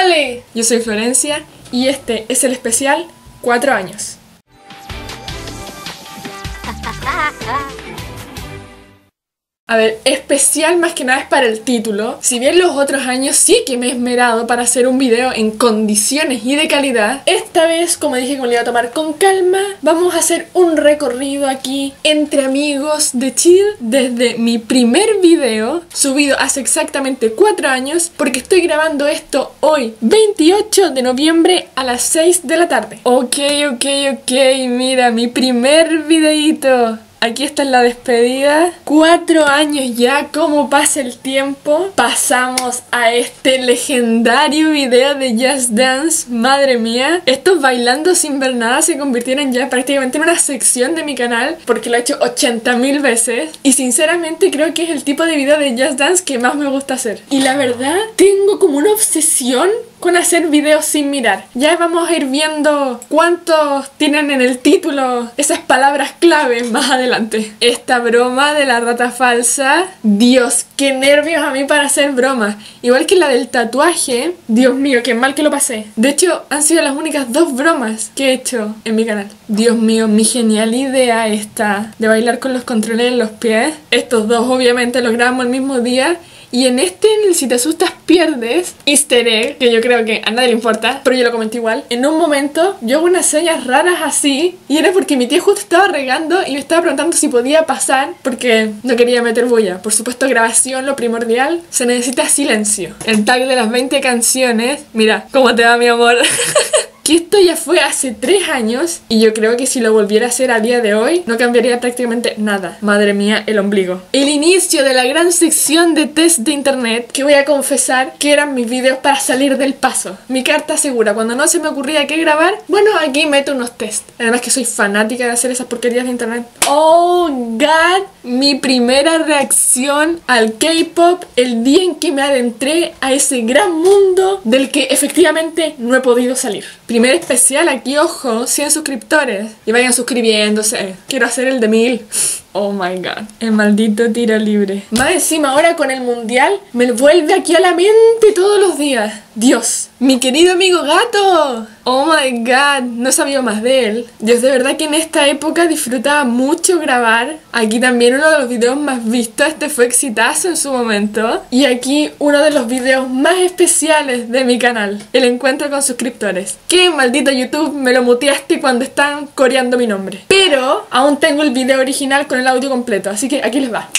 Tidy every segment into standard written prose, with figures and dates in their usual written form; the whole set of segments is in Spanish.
¡Épale! Yo soy Florencia y este es el especial 4 años. A ver, especial más que nada es para el título. Si bien los otros años sí que me he esmerado para hacer un video en condiciones y de calidad, esta vez, como dije que me lo iba a tomar con calma, vamos a hacer un recorrido aquí entre amigos de chill desde mi primer video, subido hace exactamente 4 años, porque estoy grabando esto hoy, 28 de noviembre a las 6 de la tarde. Ok, mira, mi primer videito. Aquí está la despedida. 4 años ya, cómo pasa el tiempo. Pasamos a este legendario video de Just Dance. Madre mía, estos bailando sin ver nada se convirtieron ya prácticamente en una sección de mi canal, porque lo he hecho 80.000 veces. Y sinceramente creo que es el tipo de video de Just Dance que más me gusta hacer. Y la verdad, tengo como una obsesión con hacer videos sin mirar. Ya vamos a ir viendo cuántos tienen en el título esas palabras clave más adelante. Esta broma de la rata falsa, Dios, qué nervios a mí para hacer bromas. Igual que la del tatuaje, Dios mío, qué mal que lo pasé. De hecho, han sido las únicas 2 bromas que he hecho en mi canal. Dios mío, mi genial idea esta de bailar con los controles en los pies. Estos 2 obviamente los grabamos el mismo día. Y en este, en el Si Te Asustas Pierdes, easter egg, que yo creo que a nadie le importa, pero yo lo comenté igual. En un momento yo hago unas señas raras así, y era porque mi tía justo estaba regando y me estaba preguntando si podía pasar, porque no quería meter bulla. Por supuesto, grabación, lo primordial, se necesita silencio. El tag de las 20 canciones, mira, ¿cómo te va, mi amor? Que esto ya fue hace 3 años y yo creo que si lo volviera a hacer a día de hoy no cambiaría prácticamente nada. Madre mía, el ombligo. El inicio de la gran sección de test de internet, que voy a confesar que eran mis videos para salir del paso. Mi carta segura, cuando no se me ocurría qué grabar, bueno, aquí meto unos test. Además que soy fanática de hacer esas porquerías de internet. Oh God, mi primera reacción al K-pop el día en que me adentré a ese gran mundo del que efectivamente no he podido salir. Primer especial aquí, ojo, 100 suscriptores. Y vayan suscribiéndose. Quiero hacer el de 1000. Oh my god. El maldito tiro libre. Más encima ahora con el mundial me vuelve aquí a la mente todos los días. Dios. Mi querido amigo gato. Oh my god. No sabía más de él. Dios, de verdad que en esta época disfrutaba mucho grabar. Aquí también uno de los videos más vistos. Este fue exitazo en su momento. Y aquí uno de los videos más especiales de mi canal. El encuentro con suscriptores. Que maldito YouTube me lo muteaste cuando están coreando mi nombre. Pero aún tengo el video original con el audio completo, así que aquí les va.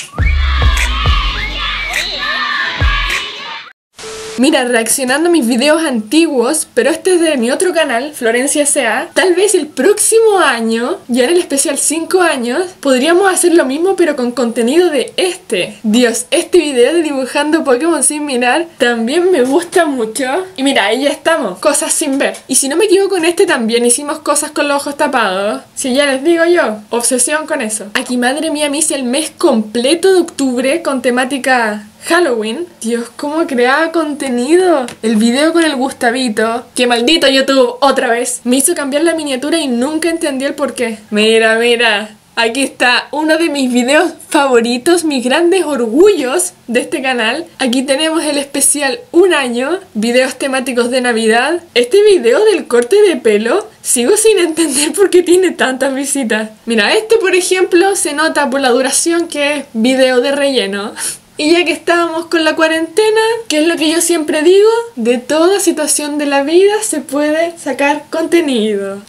Mira, reaccionando a mis videos antiguos, pero este es de mi otro canal, Florencia S.A. Tal vez el próximo año, ya en el especial 5 años, podríamos hacer lo mismo pero con contenido de este. Dios, este video de dibujando Pokémon sin mirar también me gusta mucho. Y mira, ahí ya estamos, cosas sin ver. Y si no me equivoco, en este también hicimos cosas con los ojos tapados. Si ya les digo yo, obsesión con eso. Aquí, madre mía, me hice el mes completo de octubre con temática Halloween. Dios, cómo creaba contenido. El video con el Gustavito, que maldito YouTube otra vez, me hizo cambiar la miniatura y nunca entendí el porqué. Mira, aquí está uno de mis videos favoritos, mis grandes orgullos de este canal. Aquí tenemos el especial 1 año, videos temáticos de Navidad. Este video del corte de pelo, sigo sin entender por qué tiene tantas visitas. Mira, este por ejemplo se nota por la duración que es video de relleno. Y ya que estábamos con la cuarentena, que es lo que yo siempre digo, de toda situación de la vida se puede sacar contenido.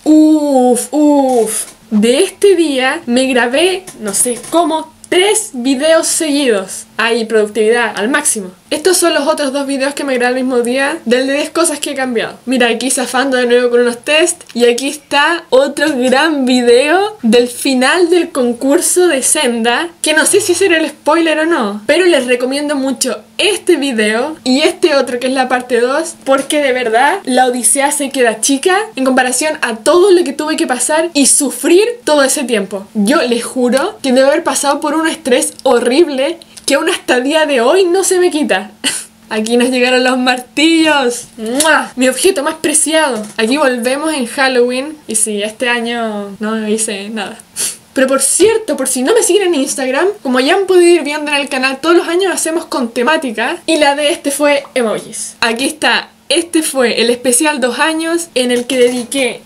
De este día me grabé, no sé cómo, 3 videos seguidos. Hay productividad al máximo. Estos son los otros 2 videos que me grabé el mismo día, del de 10 cosas que he cambiado. Mira, aquí zafando de nuevo con unos test. Y aquí está otro gran video del final del concurso de Senda, que no sé si será el spoiler o no, pero les recomiendo mucho este video y este otro que es la parte 2, porque de verdad la odisea se queda chica en comparación a todo lo que tuve que pasar y sufrir todo ese tiempo. Yo les juro que debo haber pasado por un estrés horrible que aún hasta el día de hoy no se me quita. Aquí nos llegaron los martillos. ¡Mua! Mi objeto más preciado. Aquí volvemos en Halloween. Y sí, este año no hice nada. Pero por cierto, por si no me siguen en Instagram, como ya han podido ir viendo en el canal, todos los años hacemos con temática. Y la de este fue emojis. Aquí está este fue el especial 2 años en el que dediqué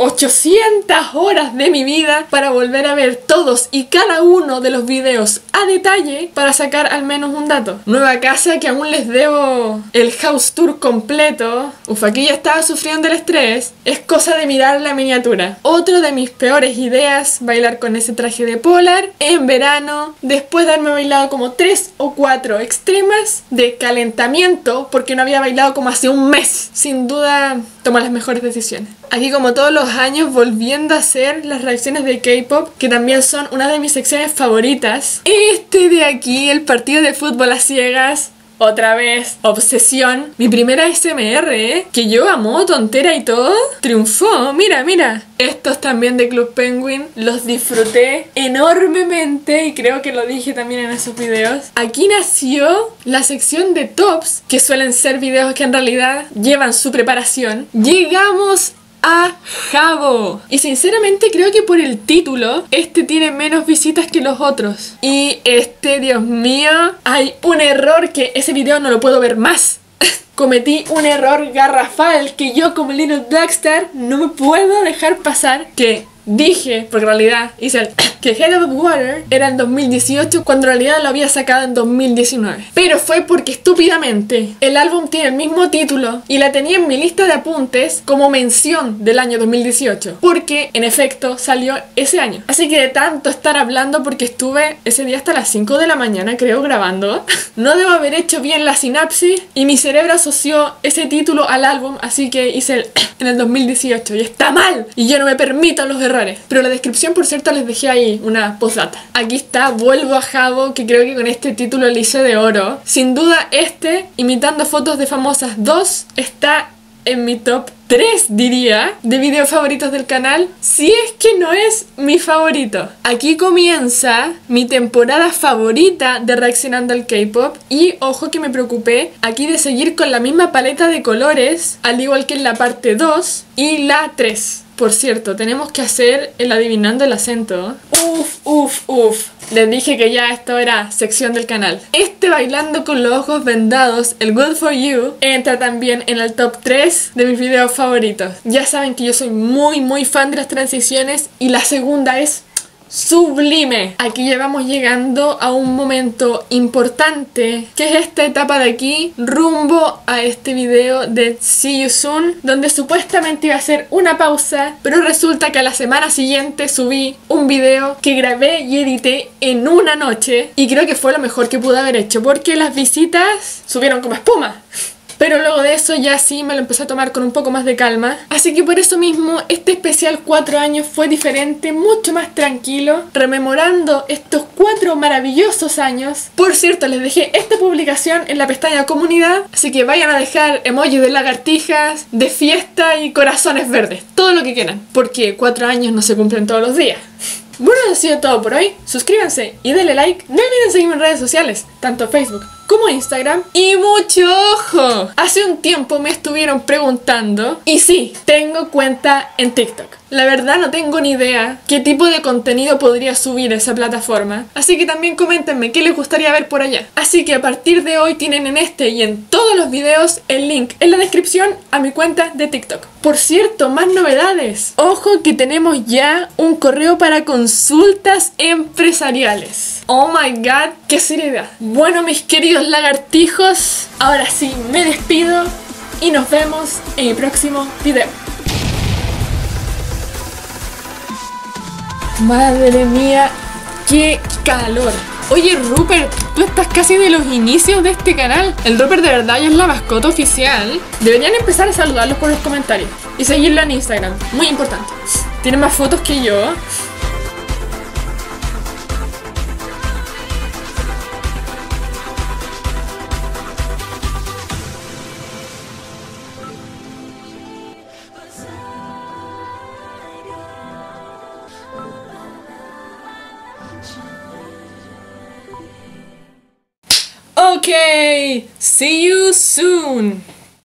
800 horas de mi vida para volver a ver todos y cada uno de los videos a detalle para sacar al menos un dato. Nueva casa que aún les debo el house tour completo. Uf, aquí ya estaba sufriendo el estrés. Es cosa de mirar la miniatura. Otro de mis peores ideas, bailar con ese traje de polar en verano, después de haberme bailado como 3 o 4 extremas de calentamiento porque no había bailado como hace un mes. Sin duda, toma las mejores decisiones. Aquí, como todos los años, volviendo a hacer las reacciones de K-pop, que también son una de mis secciones favoritas. Este de aquí, el partido de fútbol a ciegas. Otra vez, obsesión. Mi primera SMR, que yo amo, tontera y todo, triunfó. Mira, mira. Estos también de Club Penguin los disfruté enormemente y creo que lo dije también en esos videos. Aquí nació la sección de tops, que suelen ser videos que en realidad llevan su preparación. Llegamos a Jabo. Y sinceramente creo que por el título este tiene menos visitas que los otros. Y este, Dios mío, hay un error que ese video no lo puedo ver más. Cometí un error garrafal que yo como Little Blackstar no me puedo dejar pasar. Que dije, porque en realidad hice el que Head of Water era en 2018 cuando en realidad lo había sacado en 2019. Pero fue porque estúpidamente el álbum tiene el mismo título y la tenía en mi lista de apuntes como mención del año 2018. Porque en efecto salió ese año. Así que de tanto estar hablando, porque estuve ese día hasta las 5 de la mañana creo grabando, no debo haber hecho bien la sinapsis y mi cerebro asoció ese título al álbum, así que hice el en el 2018 y está mal y yo no me permito los errores. Pero la descripción, por cierto, les dejé ahí una postdata. Aquí está, vuelvo a Jabo, que creo que con este título le hice de oro. Sin duda este, imitando fotos de famosas 2, está en mi top 3, diría, de videos favoritos del canal, si es que no es mi favorito. Aquí comienza mi temporada favorita de reaccionando al K-pop y ojo que me preocupé aquí de seguir con la misma paleta de colores, al igual que en la parte 2 y la 3. Por cierto, tenemos que hacer el adivinando el acento. Uf, uf, uf. Les dije que ya esto era sección del canal. Este bailando con los ojos vendados, el Good For You, entra también en el top 3 de mis videos favoritos. Ya saben que yo soy muy fan de las transiciones y la segunda es sublime. Aquí ya vamos llegando a un momento importante, que es esta etapa de aquí, rumbo a este video de See You Soon, donde supuestamente iba a ser una pausa, pero resulta que a la semana siguiente subí un video que grabé y edité en una noche, y creo que fue lo mejor que pude haber hecho, porque las visitas subieron como espuma. Pero luego de eso ya sí me lo empecé a tomar con un poco más de calma. Así que por eso mismo este especial 4 años fue diferente, mucho más tranquilo, rememorando estos 4 maravillosos años. Por cierto, les dejé esta publicación en la pestaña comunidad, así que vayan a dejar emojis de lagartijas, de fiesta y corazones verdes, todo lo que quieran, porque 4 años no se cumplen todos los días. Bueno, eso ha sido todo por hoy. Suscríbanse y denle like. No olviden seguirme en redes sociales, tanto Facebook como Instagram. Y mucho ojo, hace un tiempo me estuvieron preguntando, y sí, tengo cuenta en TikTok. La verdad no tengo ni idea qué tipo de contenido podría subir a esa plataforma, así que también coméntenme qué les gustaría ver por allá. Así que a partir de hoy tienen en este y en todos los videos el link en la descripción a mi cuenta de TikTok. Por cierto, más novedades. Ojo que tenemos ya un correo para consultas empresariales. Oh my god, qué seriedad. Bueno, mis queridos lagartijos, ahora sí me despido y nos vemos en el próximo video. Madre mía, qué calor. Oye, Rupert, tú estás casi de los inicios de este canal. El Rupert de verdad ya es la mascota oficial. Deberían empezar a saludarlos por los comentarios y seguirlo en Instagram, muy importante. Tiene más fotos que yo. Okay, see you soon.